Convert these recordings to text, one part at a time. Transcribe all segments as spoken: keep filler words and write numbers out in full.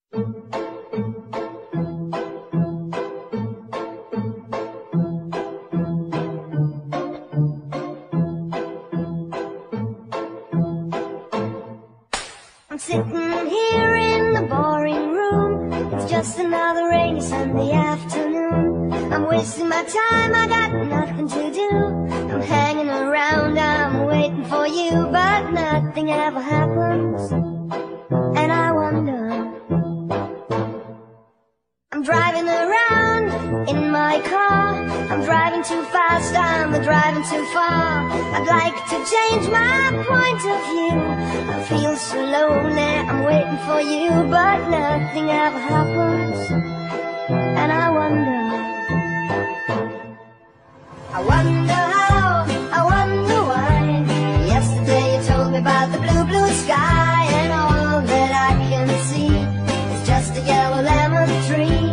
I'm sitting here in the boring room. It's just another rainy Sunday afternoon. I'm wasting my time, I got nothing to do. I'm hanging around, I'm waiting for you, but nothing ever happens. And I wonder, I'm driving around in my car. I'm driving too fast, I'm driving too far. I'd like to change my point of view. I feel so lonely, I'm waiting for you, but nothing ever happens. And I wonder, I wonder how, I wonder why. Yesterday you told me about the blue, blue sky, and all that I can see is just a yellow lemon tree.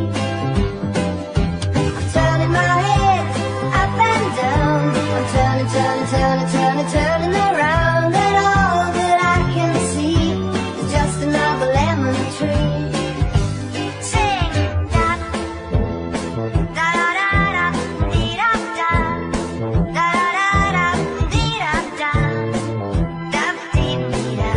I'm turning my head up and down. I'm turning, turning, turning, turning, turning around, and all that I can see is just another lemon tree. Sing da da da da da dee da da da da da dee da da da dee dee da.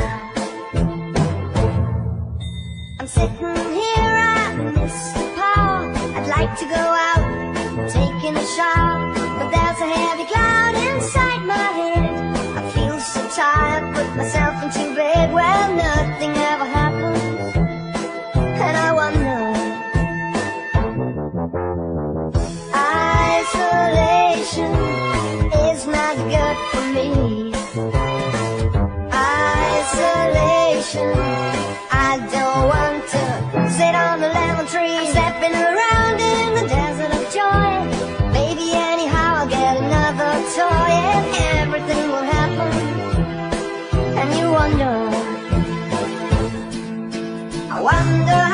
I'm sitting here, I miss the power. I'd like to go out, taking a shower, but there's a heavy cloud inside my head. I feel so tired, put myself into bed. Well, nothing ever happens, and I wonder, isolation is not good for me. Isolation, I don't want to sit on the lemon tree, stepping around in the desert of joy. Maybe anyhow I'll get another toy, and everything will happen. And you wonder, I wonder